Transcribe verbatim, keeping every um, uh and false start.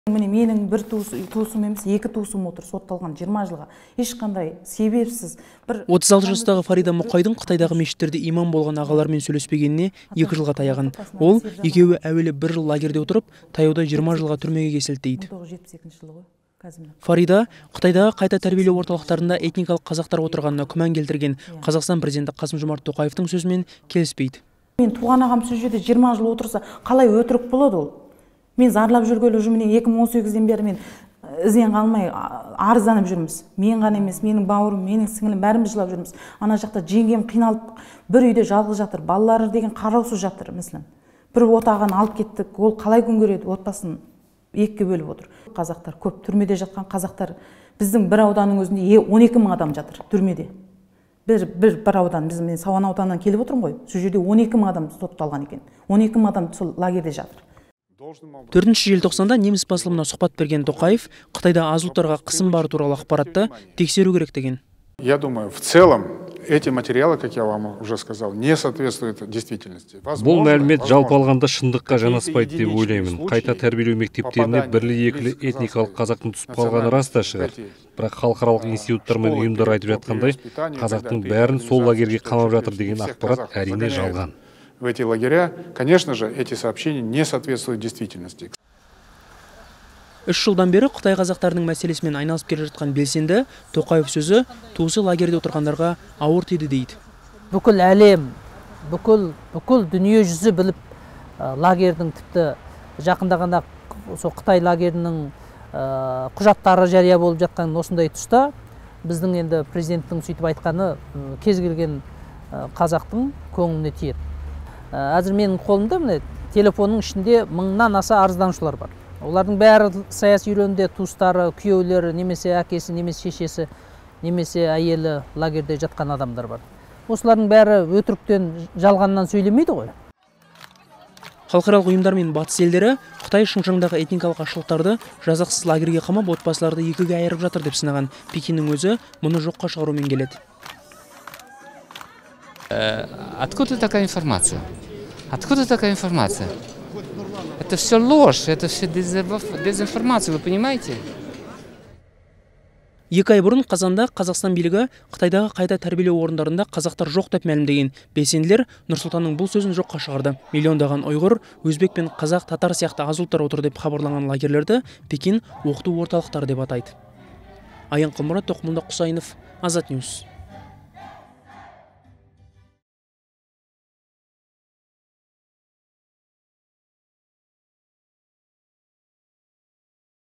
Міне менің бір туысым емес, екі туысым отыр сотталған жиырма жылға. Ешқандай себепсіз бір отыз алты жастағы Фарида Мұқайдың Қытайдағы мешіттерде имам болған ағалармен сөйлеспегеніне екі жылға таяған. Ол екеуі әуелі бір жыл лагерде отырып, таяуда жиырма жылға түрмеге кесілді дейді. Фарида Қытайдағы қайта тәрбиелеу орталықтарында этникалық қазақтар отырғанына күмән келтірген. Қазақстан президенті Қасым-Жомарт Тоқаевтың сөзімен келіспейді. Мен туған ағам сол жерде жиырма жыл отырса, қалай өтірік болады ол? Мен зарлап жүргелі жүрмін, екі мың он сегізден бері мен ізден қалмай арызданып жүрміз. Мен ғана емес, менің бауырым, менің сіңілім бәріміз жылап жүрміз. Ана жақта жеңгем қиналып, бір үйде жалғыз жатыр, балалары деген қараусыз жатыр мысалы. Бір отағаны алып кеттік, ол қалай күн көреді, отбасын екіге бөліп отыр. Қазақтар көп түрмеде жатқан қазақтар, біздің бір ауданның өзінде он екі мың адам жатыр түрмеде. Бір бір бір аудан, біз мен Сауан ауданынан келіп отырмын ғой. Сол жерде он екі мың адам сотталған екен. он екі мың адам сол лагерде жатыр. төртінші желтоқсанда неміс басылымына сұхбат берген Тоқаев Қытайда аз ұлттарға қысым бар туралы ақпаратты тексеру керек деген. Я думаю, в целом эти материалы, как я вам уже сказал, не соответствуют действительности. Бұл мәлімет жалпы алғанда шындыққа жанаспайды деп ойлаймын. Қайта тәрбиелеу мектептеріне бірлі-екілі этникалық қазақтың түсіп қалғаны рас та шығар. Бірақ халықаралық институттар мен ұйымдар айтып жатқандай, қазақтың бәрін сол лагерге қамап жатыр деген ақпарат әрине жалған. В эти лагеря, конечно же, эти сообщения не соответствуют действительности. Үш жылдан бері Қытай қазақтарының мәселесімен айналысып келе жатқан белсенді Тоқаев сөзі туысы лагерде отырғандарға ауыр тиді дейді. Бүкіл әлем, бүкіл бүкіл дүние жүзі біліп, лагердің тіпті жақында ғана сол Қытай лагерінің құжаттары жария болып жатқан осындай тұста біздің енді президенттің сөйтіп айтқаны кез келген қазақтың көңіліне тиеді. Әзір менің қолымда міне телефонның ішінде мыңнан аса арызданушылар бар. Олардың бәрі саяси үйренде туыстары, күйеулері, немесе әкесі, немесе шешесі, немесе әйелі лагерде жатқан адамдар бар. Осылардың бәрі өтіріктен, жалғаннан сөйлемейді ғой. Халықаралық ұйымдар мен батыс елдері Қытай Шыңжаңдағы этникалық ашылықтарды жазықсыз лагерге қамап, отбасыларды екіге айырып жатыр деп сынаған. Пекиннің өзі мұны жоққа шығарумен келеді. Откуда такая информация? Откуда такая информация? Это все ложь, это все дезинформация, вы понимаете? Екі ай бұрын Қазанда Қазақстан билігі Қытайдағы қайта тәрбиелеу орындарында қазақтар жоқ деп мәлімдеген. Белсенділер Нұрсұлтанның бұл сөзін жоққа шығарды. Миллиондаған ұйғыр, өзбек пен қазақ, татар сияқты аз ұлттар отыр деп хабарланған лагерлерді Пекин оқыту орталықтары деп атайды. Аян Құлмұрат, Тоқмолда Құсайынов, Азат Ньюс.